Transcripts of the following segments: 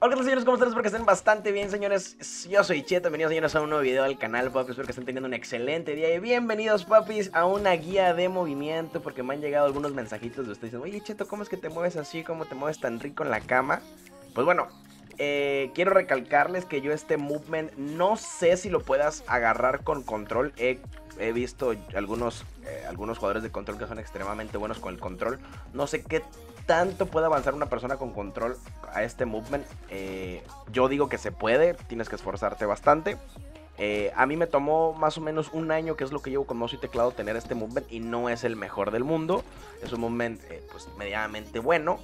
Hola señores, ¿cómo están? Espero que estén bastante bien, señores. Yo soy Cheto, bienvenidos señores a un nuevo video del canal, papis. Espero que estén teniendo un excelente día. Y bienvenidos, papis, a una guía de movimiento. Porque me han llegado algunos mensajitos de ustedes diciendo: oye, Cheto, ¿cómo es que te mueves así? ¿Cómo te mueves tan rico en la cama? Pues bueno, quiero recalcarles que yo este movement no sé si lo puedas agarrar con control. He visto algunos jugadores de control que son extremadamente buenos con el control. No sé qué tanto puede avanzar una persona con control a este movement. Yo digo que se puede, tienes que esforzarte bastante. A mí me tomó más o menos un año, que es lo que llevo con mouse y teclado, tener este movement, y no es el mejor del mundo. Es un movement pues medianamente bueno.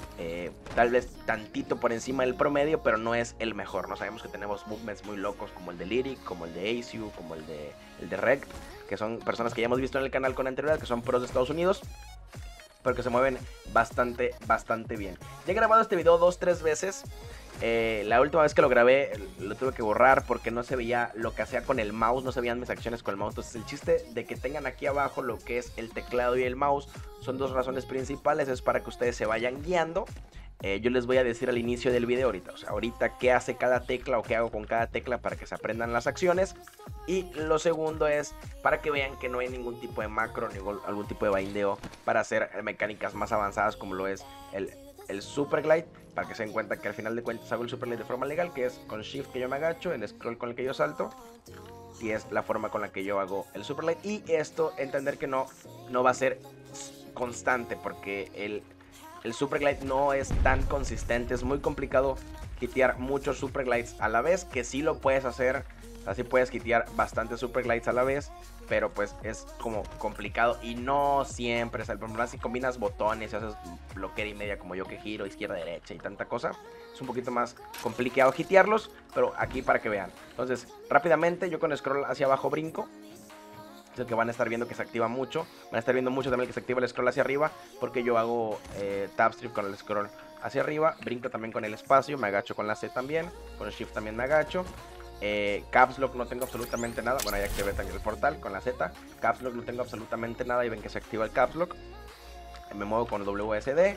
Tal vez tantito por encima del promedio, pero no es el mejor. No sabemos que tenemos movements muy locos como el de Lyric, como el de Aceu, como el de Rect, que son personas que ya hemos visto en el canal con anterioridad, que son pros de Estados Unidos, pero que se mueven bastante bien. Ya he grabado este video 2-3 veces. La última vez que lo grabé lo tuve que borrar porque no se veía lo que hacía con el mouse, no se veían mis acciones con el mouse. Entonces el chiste de que tengan aquí abajo lo que es el teclado y el mouse son dos razones principales. Es para que ustedes se vayan guiando. Yo les voy a decir al inicio del video ahorita qué hace cada tecla o qué hago con cada tecla para que se aprendan las acciones. Y lo segundo es para que vean que no hay ningún tipo de macro, algún tipo de bindeo para hacer mecánicas más avanzadas como lo es el Super Glide, para que se den cuenta que al final de cuentas hago el Super Glide de forma legal, que es con Shift que yo me agacho, el scroll con el que yo salto, y es la forma con la que yo hago el Super Glide. Y esto, entender que no va a ser constante, porque el Super Glide no es tan consistente. Es muy complicado hitear muchos Super Glides a la vez, que sí lo puedes hacer. Así puedes hitear bastantes Super Glides a la vez, pero pues es como complicado y no siempre. O sea, por ejemplo, si combinas botones y haces bloquear y media como yo, que giro izquierda, derecha y tanta cosa, es un poquito más complicado hitearlos, pero aquí para que vean. Entonces, rápidamente yo con scroll hacia abajo brinco. Es el que van a estar viendo que se activa mucho. Van a estar viendo mucho también que se activa el scroll hacia arriba, porque yo hago tap strip con el scroll hacia arriba. Brinco también con el espacio, me agacho con la C también. Con el shift también me agacho. Caps Lock no tengo absolutamente nada. Bueno, ya activé también el portal con la Z. Caps Lock no tengo absolutamente nada y ven que se activa el Caps Lock. Me muevo con WSD.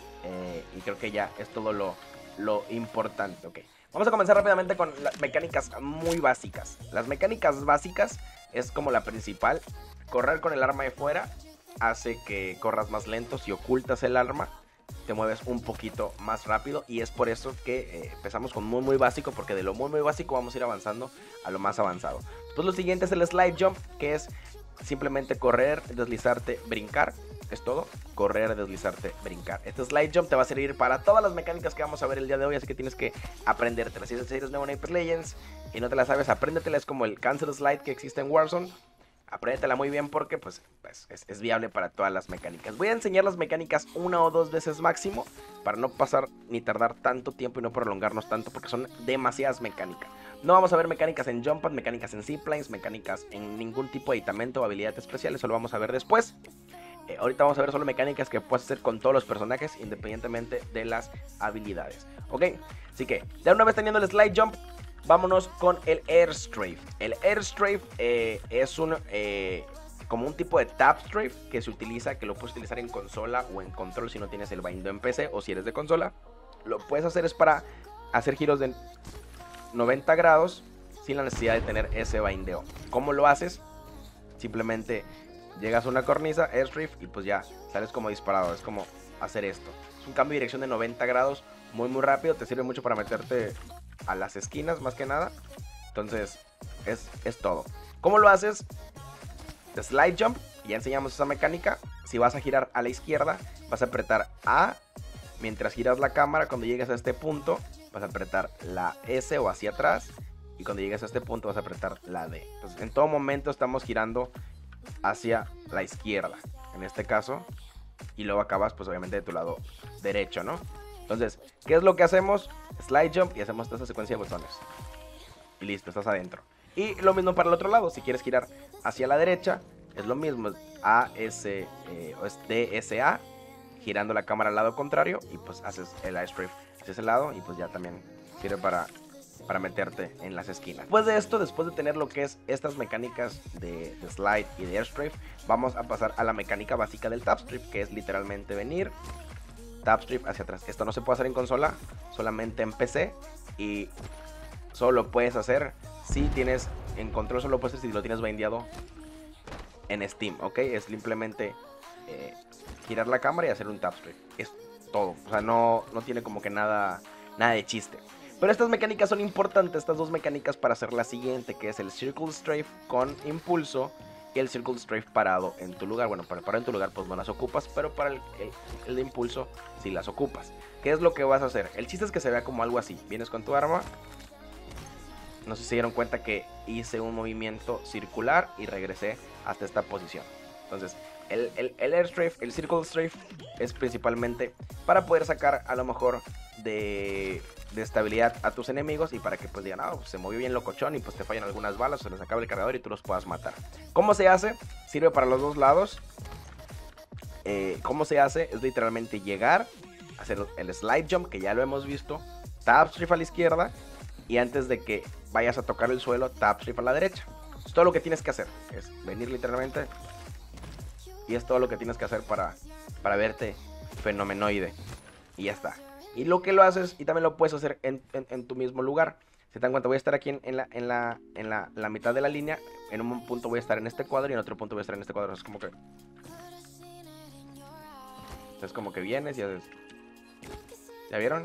Y creo que ya es todo lo importante. Ok, vamos a comenzar rápidamente con las mecánicas muy básicas. Las mecánicas básicas es como la principal. Correr con el arma de fuera hace que corras más lento. Si ocultas el arma, te mueves un poquito más rápido, y es por eso que empezamos con muy básico, porque de lo muy básico vamos a ir avanzando a lo más avanzado. Después lo siguiente es el slide jump, que es simplemente correr, deslizarte, brincar. Es todo, correr, deslizarte, brincar. Este slide jump te va a servir para todas las mecánicas que vamos a ver el día de hoy, así que tienes que aprendértelas. Si eres nuevo en Apex Legends y no te la sabes, apréndetela. Es como el cancel slide que existe en Warzone. Apréndetela muy bien, porque pues es viable para todas las mecánicas. Voy a enseñar las mecánicas una o dos veces máximo, para no pasar ni tardar tanto tiempo y no prolongarnos tanto, porque son demasiadas mecánicas. No vamos a ver mecánicas en jump pad, mecánicas en ziplines, mecánicas en ningún tipo de aditamento o habilidad especial. Eso lo vamos a ver después. Ahorita vamos a ver solo mecánicas que puedes hacer con todos los personajes, independientemente de las habilidades. Ok, así que ya una vez teniendo el slide jump, vámonos con el air strafe. El air strafe es como un tipo de tap strafe que se utiliza, que lo puedes utilizar en consola o en control si no tienes el bindeo en PC, o si eres de consola. Lo puedes hacer es para hacer giros de 90 grados sin la necesidad de tener ese bindeo. ¿Cómo lo haces? Simplemente llegas a una cornisa, airstrafe, y pues ya sales como disparado. Es como hacer esto. Es un cambio de dirección de 90 grados muy rápido. Te sirve mucho para meterte a las esquinas más que nada. Entonces es todo. ¿Cómo lo haces? Slide jump, ya enseñamos esa mecánica. Si vas a girar a la izquierda, vas a apretar A. Mientras giras la cámara, cuando llegues a este punto, vas a apretar la S o hacia atrás. Y cuando llegues a este punto, vas a apretar la D. Entonces, en todo momento estamos girando hacia la izquierda, en este caso. Y luego acabas, pues obviamente, de tu lado derecho, ¿no? Entonces, ¿qué es lo que hacemos? Slide jump, y hacemos toda esa secuencia de botones. Y listo, estás adentro. Y lo mismo para el otro lado. Si quieres girar hacia la derecha, es lo mismo. A, S, o es D, S, A, girando la cámara al lado contrario, y pues haces el air strafe hacia ese lado, y pues ya también sirve para meterte en las esquinas. Después de esto, después de tener lo que es estas mecánicas de slide y de air strafe, vamos a pasar a la mecánica básica del tap strip, que es literalmente venir, tap strip hacia atrás. Esto no se puede hacer en consola, solamente en PC. Y solo lo puedes hacer si tienes en control, solo lo puedes hacer si lo tienes vendiado en Steam, ¿ok? Es simplemente girar la cámara y hacer un tap strip. Es todo, o sea, no tiene como que nada de chiste. Pero estas mecánicas son importantes, estas dos mecánicas, para hacer la siguiente, que es el Circle Strafe con impulso y el Circle Strafe parado en tu lugar. Bueno, para parar en tu lugar pues no las ocupas, pero para el de impulso sí las ocupas. ¿Qué es lo que vas a hacer? El chiste es que se vea como algo así. Vienes con tu arma. No sé si se dieron cuenta que hice un movimiento circular y regresé hasta esta posición. Entonces, el Air Strafe, el Circle Strafe es principalmente para poder sacar a lo mejor de estabilidad a tus enemigos y para que pues digan, pues se movió bien locochón y pues te fallan algunas balas o se les acaba el cargador y tú los puedas matar. ¿Cómo se hace? Sirve para los dos lados. ¿Cómo se hace? Es literalmente llegar, hacer el slide jump, que ya lo hemos visto, tap strip a la izquierda y antes de que vayas a tocar el suelo, tap strip a la derecha. Es todo lo que tienes que hacer, es venir literalmente y es todo lo que tienes que hacer para verte fenomenoide y ya está. Y lo que lo haces, y también lo puedes hacer en tu mismo lugar. Si te dan cuenta, voy a estar aquí en la mitad de la línea. En un punto voy a estar en este cuadro y en otro punto voy a estar en este cuadro. Es como que vienes y haces. ¿Ya vieron?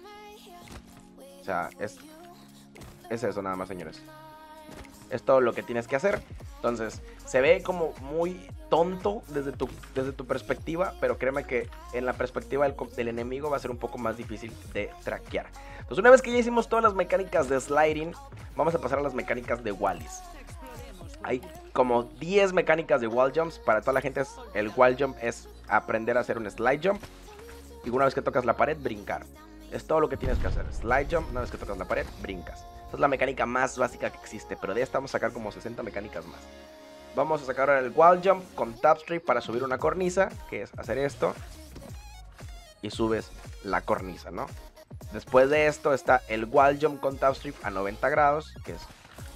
O sea, es eso nada más, señores. Es todo lo que tienes que hacer. Entonces, se ve como muy tonto desde tu perspectiva, pero créeme que en la perspectiva del enemigo va a ser un poco más difícil de traquear. Entonces, una vez que ya hicimos todas las mecánicas de sliding, vamos a pasar a las mecánicas de wallies. Hay como 10 mecánicas de wall jumps. Para toda la gente el wall jump es aprender a hacer un slide jump y una vez que tocas la pared, brincar. Es todo lo que tienes que hacer. Slide jump, una vez que tocas la pared, brincas. Esta es la mecánica más básica que existe, pero de esta vamos a sacar como 60 mecánicas más. Vamos a sacar ahora el wall jump con tap strip para subir una cornisa, que es hacer esto y subes la cornisa, ¿no? Después de esto está el wall jump con tap strip a 90 grados, que es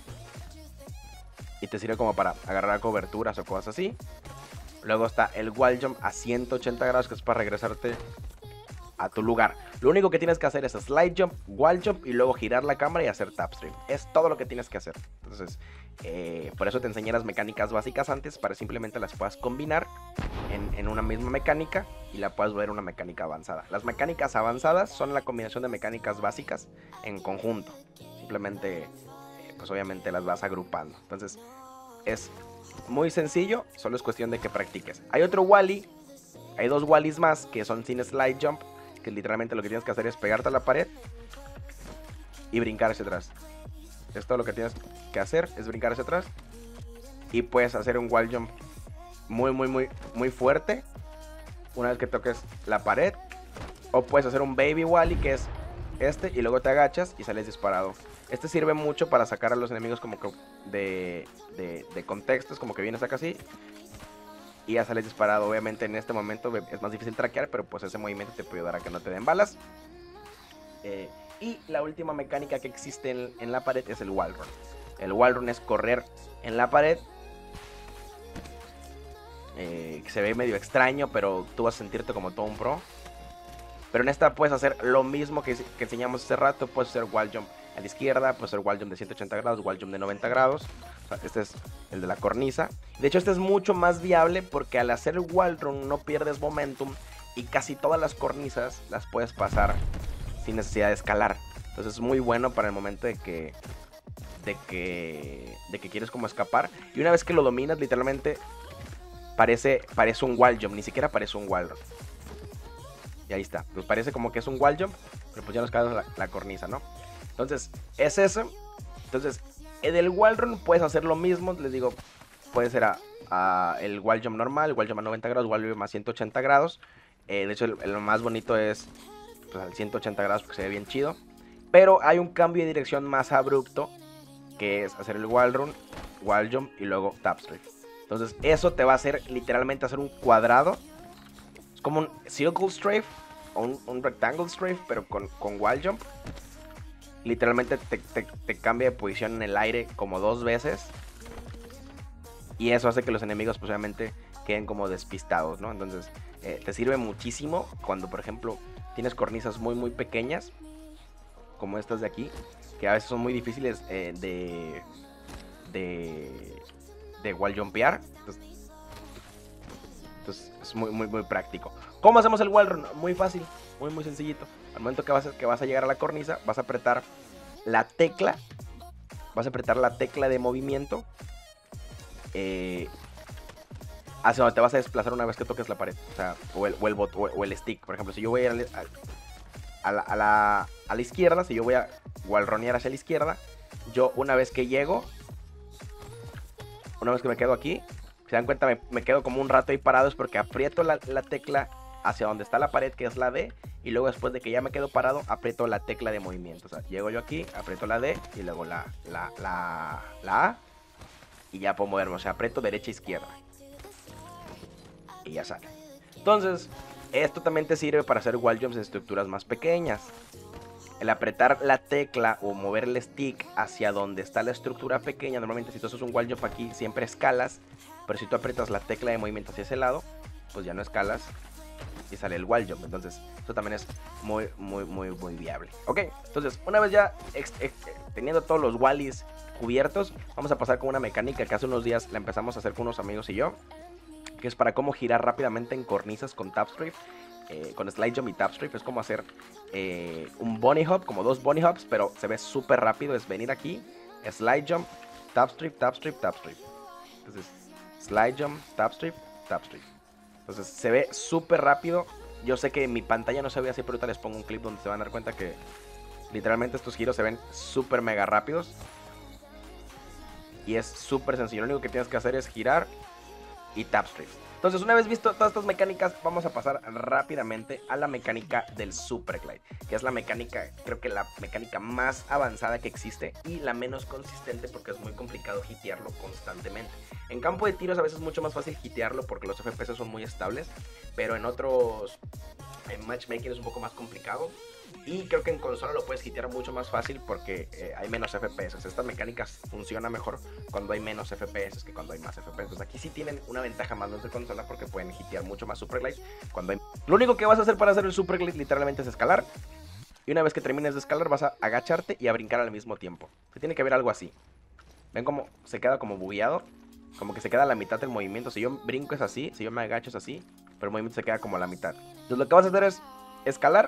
y te sirve como para agarrar coberturas o cosas así. Luego está el wall jump a 180 grados, que es para regresarte a tu lugar. Lo único que tienes que hacer es slide jump, wall jump y luego girar la cámara y hacer tap strip. Es todo lo que tienes que hacer. Entonces, por eso te enseñé las mecánicas básicas antes, para simplemente las puedas combinar en una misma mecánica y la puedas ver una mecánica avanzada. Las mecánicas avanzadas son la combinación de mecánicas básicas en conjunto. Simplemente, pues obviamente las vas agrupando. Entonces, es muy sencillo, solo es cuestión de que practiques. Hay otro wally, hay dos wallies más que son sin slide jump, que literalmente lo que tienes que hacer es pegarte a la pared y brincar hacia atrás. Es todo lo que tienes que hacer, es brincar hacia atrás y puedes hacer un wall jump muy fuerte una vez que toques la pared, o puedes hacer un baby wally, que es este, y luego te agachas y sales disparado. Este sirve mucho para sacar a los enemigos como que de contextos, como que vienes acá así y ya sales disparado. Obviamente en este momento es más difícil traquear, pero pues ese movimiento te puede ayudar a que no te den balas. Y la última mecánica que existe en la pared es el wall run. El wall run es correr en la pared. Se ve medio extraño, pero tú vas a sentirte como todo un pro. Pero en esta puedes hacer lo mismo que enseñamos hace rato. Puedes hacer wall jump a la izquierda, puedes hacer wall jump de 180 grados, wall jump de 90 grados. O sea, este es el de la cornisa. De hecho, este es mucho más viable porque al hacer el wall run no pierdes momentum y casi todas las cornisas las puedes pasar sin necesidad de escalar. Entonces es muy bueno para el momento de que quieres como escapar. Y una vez que lo dominas, literalmente parece un wall jump, ni siquiera parece un wall run. Y ahí está, pues parece como que es un wall jump, pero pues ya nos quedamos la cornisa, ¿no? Entonces, es eso. Entonces, en el wall run puedes hacer lo mismo, les digo, puede ser el wall jump normal, el wall jump a 90 grados, wall jump a 180 grados. De hecho, el más bonito es pues, al 180 grados porque se ve bien chido. Pero hay un cambio de dirección más abrupto, que es hacer el wall run, wall jump y luego tap strip. Entonces, eso te va a hacer literalmente hacer un cuadrado. Es como un circle strafe o un rectangle strafe, pero con wall jump. Literalmente te cambia de posición en el aire como 2 veces. Y eso hace que los enemigos pues obviamente queden como despistados, ¿no? Entonces te sirve muchísimo cuando, por ejemplo, tienes cornisas muy pequeñas, como estas de aquí, que a veces son muy difíciles de wall jumpear. Entonces es muy práctico. ¿Cómo hacemos el wall run? Muy fácil, muy sencillito. Al momento que vas a llegar a la cornisa, vas a apretar la tecla. Vas a apretar la tecla de movimiento hacia donde te vas a desplazar una vez que toques la pared. O sea, o el stick. Por ejemplo, si yo voy a la izquierda, si yo voy a wallronear hacia la izquierda, yo una vez que llego, una vez que me quedo aquí, se dan cuenta, me quedo como un rato ahí parado, es porque aprieto la tecla hacia donde está la pared, que es la D, y luego después de que ya me quedo parado, aprieto la tecla de movimiento. O sea, llego yo aquí, aprieto la D, y luego la A, y ya puedo moverme. O sea, aprieto derecha e izquierda, y ya sale. Entonces, esto también te sirve para hacer wall jumps en estructuras más pequeñas. El apretar la tecla o mover el stick hacia donde está la estructura pequeña, normalmente si tú haces un wall jump aquí siempre escalas, pero si tú aprietas la tecla de movimiento hacia ese lado, pues ya no escalas y sale el wall jump. Entonces eso también es muy viable. Ok, entonces una vez ya teniendo todos los wallies cubiertos, vamos a pasar con una mecánica que hace unos días la empezamos a hacer con unos amigos y yo, que es para cómo girar rápidamente en cornisas con tapstrip. Con slide jump y tapstrip es como hacer un bunny hop, como 2 bunny hops, pero se ve súper rápido. Es venir aquí, slide jump, tapstrip. Entonces slide jump, tapstrip. Entonces se ve súper rápido. Yo sé que en mi pantalla no se ve así, pero ahorita les pongo un clip donde se van a dar cuenta que literalmente estos giros se ven súper mega rápidos. Y es súper sencillo. Lo único que tienes que hacer es girar y tapstrip. Entonces, una vez visto todas estas mecánicas, vamos a pasar rápidamente a la mecánica del Super Glide, que es la mecánica, creo que la mecánica más avanzada que existe y la menos consistente porque es muy complicado hitearlo constantemente. En campo de tiros a veces es mucho más fácil hitearlo porque los FPS son muy estables, pero en otros, en matchmaking es un poco más complicado. Y creo que en consola lo puedes hitear mucho más fácil porque hay menos FPS. Esta mecánica funciona mejor cuando hay menos FPS que cuando hay más FPS. Entonces aquí sí tienen una ventaja más los de consola porque pueden hitear mucho más Super Glide cuando hay... Lo único que vas a hacer para hacer el Super Glide literalmente es escalar. Y una vez que termines de escalar vas a agacharte y a brincar al mismo tiempo. Se tiene que ver algo así. ¿Ven cómo se queda como bugueado? Como que se queda a la mitad del movimiento. Si yo brinco es así, si yo me agacho es así, pero el movimiento se queda como a la mitad. Entonces lo que vas a hacer es escalar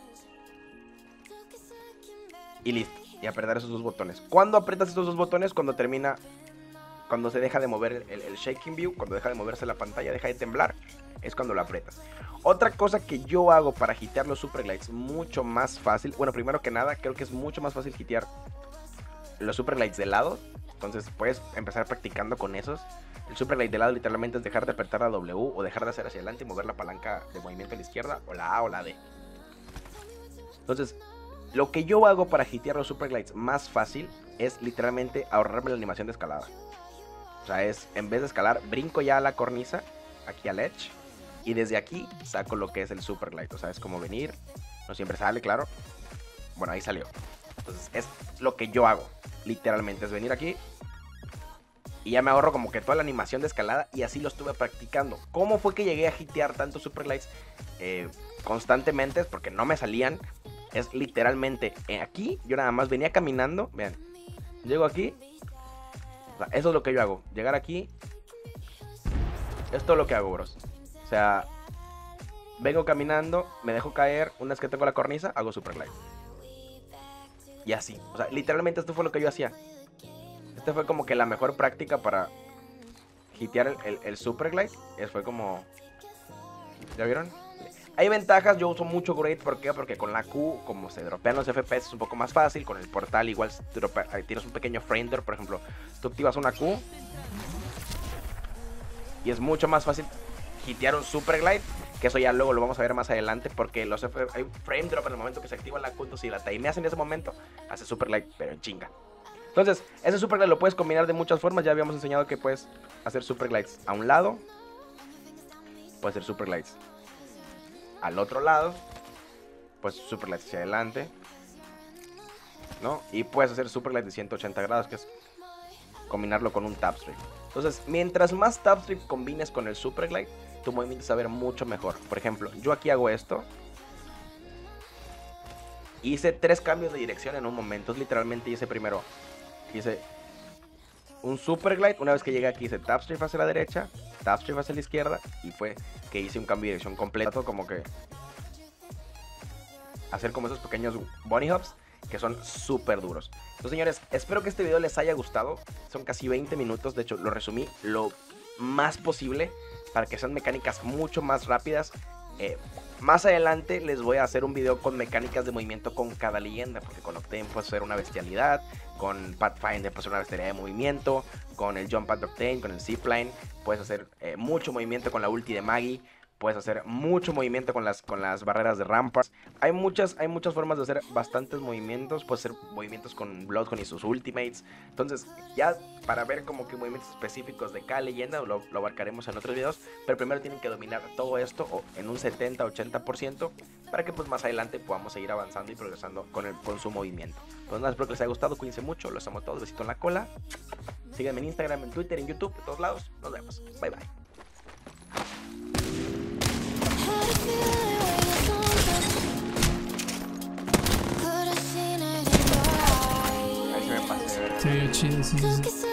y listo, y apretar esos dos botones. ¿Cuándo aprietas estos dos botones? Cuando termina, cuando se deja de mover el shaking view, cuando deja de moverse la pantalla, deja de temblar, es cuando lo aprietas. Otra cosa que yo hago para hitear los Super Glides mucho más fácil, bueno, primero que nada, creo que es mucho más fácil hitear los Super Glides de lado. Entonces puedes empezar practicando con esos. El Super Glide de lado literalmente es dejar de apretar la W o dejar de hacer hacia adelante y mover la palanca de movimiento a la izquierda, o la A o la D. Entonces, lo que yo hago para hitear los Super Glides más fácil es literalmente ahorrarme la animación de escalada. O sea, es en vez de escalar, brinco ya a la cornisa, aquí al edge, y desde aquí saco lo que es el Super Glide. O sea, es como venir, no siempre sale, claro. Bueno, ahí salió. Entonces, es lo que yo hago, literalmente, es venir aquí y ya me ahorro como que toda la animación de escalada y así lo estuve practicando. ¿Cómo fue que llegué a hitear tantos Super Glides constantemente? Es porque no me salían. Es literalmente aquí, yo nada más venía caminando, vean, llego aquí, o sea, eso es lo que yo hago, llegar aquí, es todo lo que hago, bros. O sea, vengo caminando, me dejo caer, una vez que tengo la cornisa, hago Super Glide. Y así, o sea, literalmente esto fue lo que yo hacía. Esta fue como que la mejor práctica para hitear el Super Glide. Fue como, ¿ya vieron? Hay ventajas, yo uso mucho Grade, ¿por qué? Porque con la Q, como se dropean los FPS, es un poco más fácil. Con el portal igual tienes un pequeño frame drop, por ejemplo, tú activas una Q y es mucho más fácil hitear un Super Glide, que eso ya luego lo vamos a ver más adelante, porque hay frame drop en el momento que se activa la Q, entonces si la timeas en ese momento, hace Super Glide, pero en chinga. Entonces, ese Super Glide lo puedes combinar de muchas formas, ya habíamos enseñado que puedes hacer Super Glides a un lado, puedes hacer Super Glides al otro lado, pues Super Glide hacia adelante, ¿no? Y puedes hacer Super Glide de 180 grados, que es combinarlo con un tapstrip. Entonces, mientras más Top Trip combines con el Super Glide, tu movimiento se va a ver mucho mejor. Por ejemplo, yo aquí hago esto. Hice 3 cambios de dirección en un momento. Literalmente hice primero, hice un Super Glide. Una vez que llegué aquí hice Tap Strip hacia la derecha, Tap Strip hacia la izquierda. Y fue que hice un cambio de dirección completo, como que hacer como esos pequeños bunny hops que son súper duros. Entonces, señores, espero que este video les haya gustado. Son casi 20 minutos, de hecho lo resumí lo más posible para que sean mecánicas mucho más rápidas. Más adelante les voy a hacer un video con mecánicas de movimiento con cada leyenda, porque con Octane puedes hacer una bestialidad, con Pathfinder puedes hacer una bestialidad de movimiento, con el Jump Pad Octane, con el Zipline, puedes hacer mucho movimiento con la ulti de Maggie. Puedes hacer mucho movimiento con las barreras de rampas. Hay muchas formas de hacer bastantes movimientos. Puedes hacer movimientos con Bloodhound y sus ultimates. Entonces, ya para ver como que movimientos específicos de cada leyenda lo abarcaremos en otros videos. Pero primero tienen que dominar todo esto en un 70-80% para que pues más adelante podamos seguir avanzando y progresando con su movimiento. Pues nada, espero que les haya gustado. Cuídense mucho. Los amo a todos. Besito en la cola. Síganme en Instagram, en Twitter, en YouTube, en todos lados. Nos vemos. Bye, bye. Ahí se me pasé. Se ve chido, sí, sí, sí.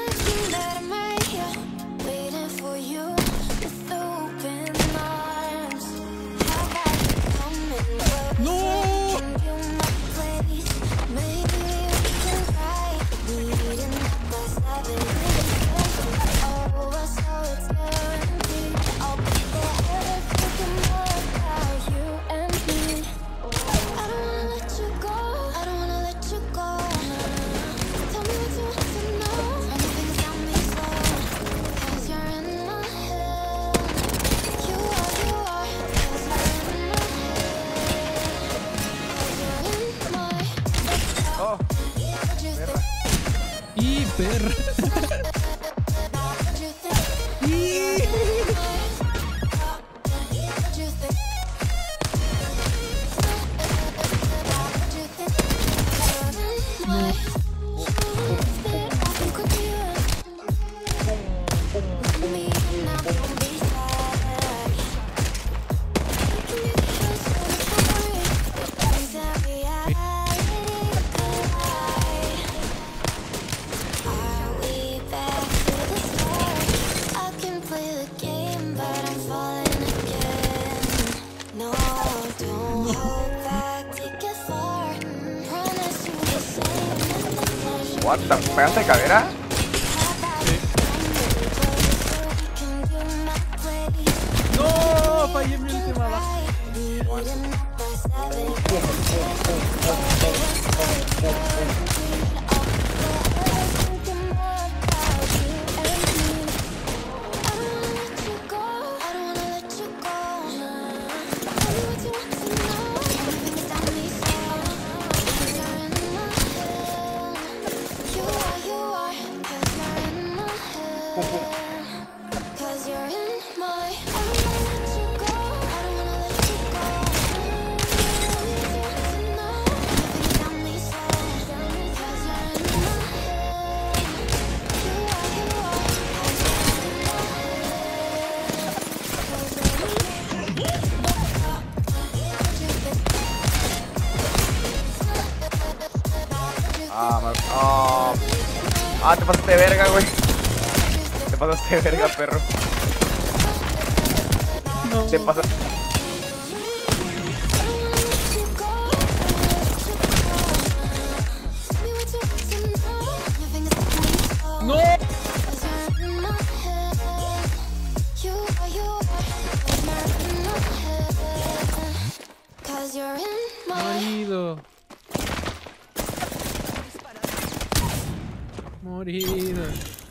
Y perra. What the ¿pegaste de cadera? No, fallé mi última baja. Te pasaste de verga, güey. Te pasaste de verga, perro. No. Te pasaste. No. Morido. Morido.